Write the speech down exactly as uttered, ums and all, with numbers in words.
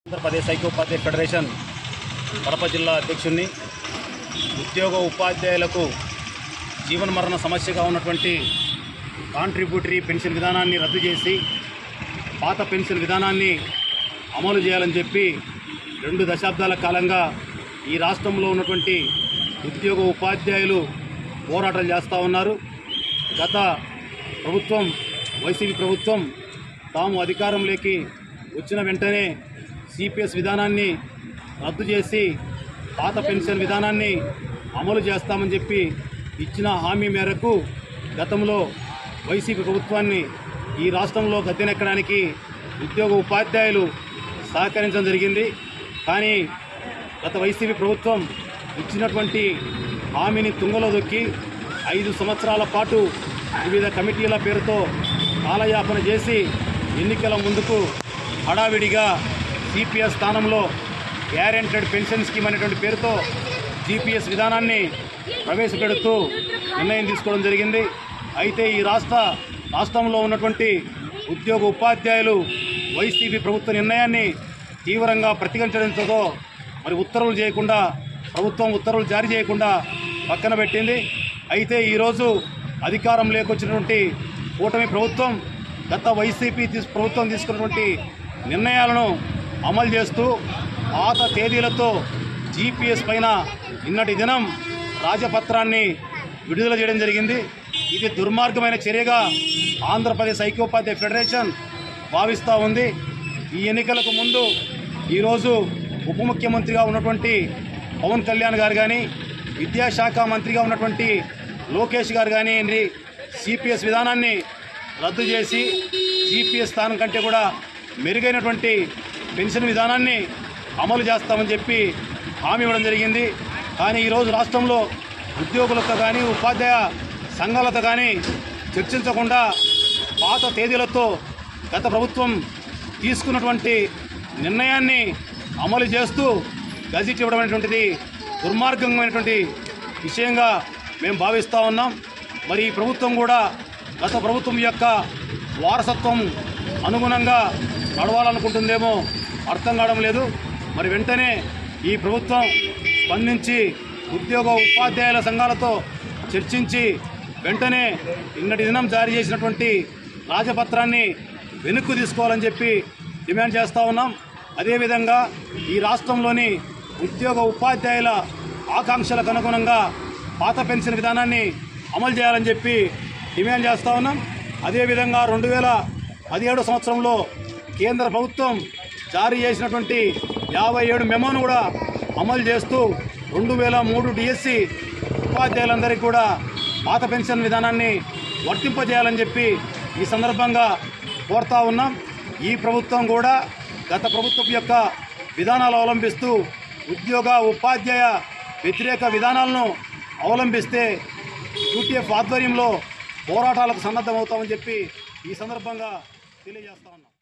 Andhra Pradesh ఐక్యోపాధ్యాయ federation Kadapa జిల్లా అధ్యక్షుడిని. ఉద్యోగ ఉపాధ్యాయులకు జీవన మరణ సమస్యగా ఉన్నటువంటి కాంట్రిబ్యూటరీ పెన్షన్ విధానాన్ని రద్దు చేసి పాత పెన్షన్ విధానాన్ని అమలు చేయాలని చెప్పి రెండు దశాబ్దాల కాలంగా ఈ రాష్ట్రంలో ఉన్నటువంటి ఉద్యోగ ఉపాధ్యాయులు పోరాటాలు చేస్తూ ఉన్నారు. గత ప్రభుత్వం వైసీపీ ప్రభుత్వం తాము అధికారంలోకి వచ్చిన వెంటనే సిపిఎస్ విధానాన్ని రద్దు చేసి పాత పెన్షన్ విధానాన్ని అమలు చేస్తామని చెప్పి ఇచ్చిన హామీ మేరకు గతంలో వైసీపీ ప్రభుత్వాన్ని ఈ రాష్ట్రంలో గద్దెనెక్కడానికి ఉద్యోగ ఉపాధ్యాయులు సహకరించడం జరిగింది. కానీ గత వైసీపీ ప్రభుత్వం ఇచ్చినటువంటి హామీని తుంగలో దొక్కి ఐదు సంవత్సరాల పాటు వివిధ కమిటీల పేరుతో కాలయాపన చేసి ఎన్నికల ముందుకు హడావిడిగా సిపిఎస్ స్థానంలో గ్యారెంటెడ్ పెన్షన్ స్కీమ్ అనేటువంటి పేరుతో జీపీఎస్ విధానాన్ని ప్రవేశపెడుతూ నిర్ణయం తీసుకోవడం జరిగింది. అయితే ఈ రాష్ట్ర రాష్ట్రంలో ఉన్నటువంటి ఉద్యోగ ఉపాధ్యాయులు వైసీపీ ప్రభుత్వ నిర్ణయాన్ని తీవ్రంగా ప్రతిఘటించడంతో మరి ఉత్తర్వులు చేయకుండా ప్రభుత్వం ఉత్తర్వులు జారీ చేయకుండా పక్కన పెట్టింది. అయితే ఈరోజు అధికారం లేకొచ్చినటువంటి కూటమి ప్రభుత్వం గత వైసీపీ ప్రభుత్వం తీసుకున్నటువంటి నిర్ణయాలను అమలు చేస్తూ పాత తేదీలతో జీపీఎస్ పైన నిన్నటి దినం రాజపత్రాన్ని విడుదల చేయడం జరిగింది. ఇది దుర్మార్గమైన చర్యగా ఆంధ్రప్రదేశ్ ఐక్యోపాధ్యాయ ఫెడరేషన్ భావిస్తూ ఉంది. ఈ ఎన్నికలకు ముందు ఈరోజు ఉప ముఖ్యమంత్రిగా ఉన్నటువంటి పవన్ కళ్యాణ్ గారు కానీ, విద్యాశాఖ మంత్రిగా ఉన్నటువంటి లోకేష్ గారు కానీ సిపిఎస్ విధానాన్ని రద్దు చేసి జీపీఎస్ స్థానం కంటే కూడా మెరుగైనటువంటి పెన్షన్ విధానాన్ని అమలు చేస్తామని చెప్పి హామీ ఇవ్వడం జరిగింది. కానీ ఈరోజు రాష్ట్రంలో ఉద్యోగులతో కానీ ఉపాధ్యాయ సంఘాలతో కానీ చర్చించకుండా పాత తేదీలతో గత ప్రభుత్వం తీసుకున్నటువంటి నిర్ణయాన్ని అమలు చేస్తూ గజిట్ ఇవ్వడం అనేటువంటిది దుర్మార్గమైనటువంటి విషయంగా మేము భావిస్తూ ఉన్నాం. మరి ఈ ప్రభుత్వం కూడా గత ప్రభుత్వం యొక్క వారసత్వం అనుగుణంగా నడవాలనుకుంటుందేమో అర్థం కావడం లేదు. మరి వెంటనే ఈ ప్రభుత్వం స్పందించి ఉద్యోగ ఉపాధ్యాయుల సంఘాలతో చర్చించి వెంటనే నిన్నటి దినం జారీ చేసినటువంటి రాజపత్రాన్ని వెనక్కు తీసుకోవాలని చెప్పి డిమాండ్ చేస్తూ ఉన్నాం. అదేవిధంగా ఈ రాష్ట్రంలోని ఉద్యోగ ఉపాధ్యాయుల ఆకాంక్షలకు అనుగుణంగా పాత పెన్షన్ విధానాన్ని అమలు చేయాలని చెప్పి డిమాండ్ చేస్తూ ఉన్నాం. అదేవిధంగా రెండు వేల పదిహేడు సంవత్సరంలో కేంద్ర ప్రభుత్వం జారీ చేసినటువంటి యాభై ఏడు మెమోను కూడా అమలు చేస్తూ రెండు వేల మూడు డిఎస్సి ఉపాధ్యాయులందరికీ కూడా పాత పెన్షన్ విధానాన్ని వర్తింపజేయాలని చెప్పి ఈ సందర్భంగా కోరుతా ఉన్నాం. ఈ ప్రభుత్వం కూడా గత ప్రభుత్వం యొక్క విధానాలు అవలంబిస్తూ ఉద్యోగ ఉపాధ్యాయ వ్యతిరేక విధానాలను అవలంబిస్తే యూటీఎఫ్ ఆధ్వర్యంలో పోరాటాలకు సన్నద్ధమవుతామని చెప్పి ఈ సందర్భంగా తెలియజేస్తా ఉన్నాం.